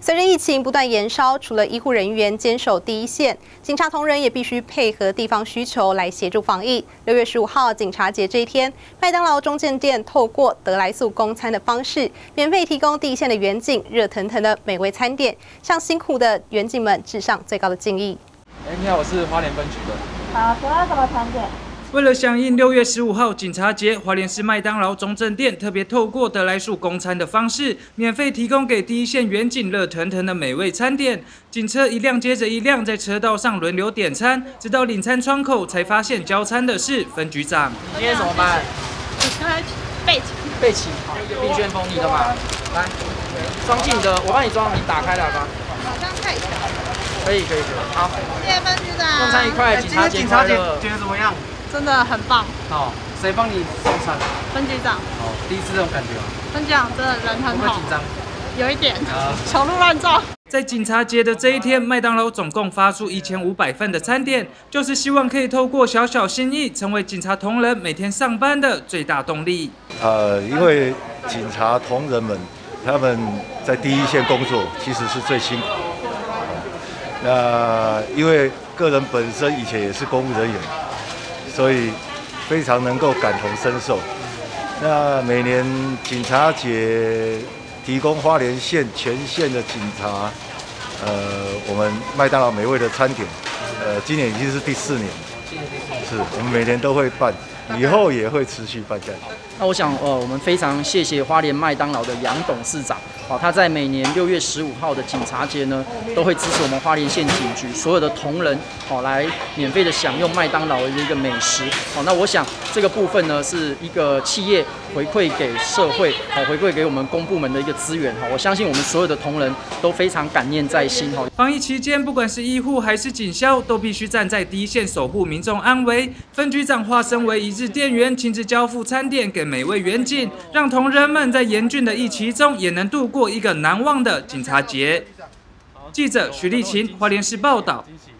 随着疫情不断延烧，除了医护人员坚守第一线，警察同仁也必须配合地方需求来协助防疫。6月15号警察节这一天，麦当劳中正店透过得来速供餐的方式，免费提供第一线的员警热腾腾的美味餐点，向辛苦的员警们致上最高的敬意。 你好，我是花莲分局的。 好，请问什么餐点？ 为了响应6月15号警察节，花莲市麦当劳中正店特别透过得来速供餐的方式，免费提供给第一线员警热腾腾的美味餐点。警车一辆接着一辆在车道上轮流点餐，直到领餐窗口才发现交餐的是分局长。 你今天什么班？备勤，好，冰旋风你的嘛，来，装进你的，我帮你装，你打开来吧。 好像太小了。 可以，好。 谢谢分局长。 用餐愉快，警察节快乐。 觉得怎么样？ 真的很棒。 好，谁帮你送餐？ 分局长。 哦，第一次这种感觉吗？ 分局长真的人很好。 会不会紧张？ 有一点。小鹿乱撞。 在警察节的这一天，麦当劳总共发出1500份的餐点，就是希望可以透过小小心意，成为警察同仁每天上班的最大动力。 因为警察同仁们他们在第一线工作，其实是最辛苦。因为个人本身以前也是公务人员。 所以非常能够感同身受。那每年警察节提供花莲县全县的警察，我们麦当劳美味的餐点，今年已经是第4年，是我们每年都会办，以后也会持续办下去。 那我想，我们非常谢谢花莲麦当劳的杨董事长，他在每年6月15号的警察节呢，都会支持我们花莲县警局所有的同仁，来免费的享用麦当劳的一个美食。那我想这个部分呢，是一个企业回馈给社会，回馈给我们公部门的一个资源。我相信我们所有的同仁都非常感念在心。 防疫期间，不管是医护还是警消，都必须站在第一线守护民众安危。分局长化身为一日店员，亲自交付餐点给每位员警，让同仁们在严峻的疫情中也能度过一个难忘的警察节。记者徐立琴，花莲市报道。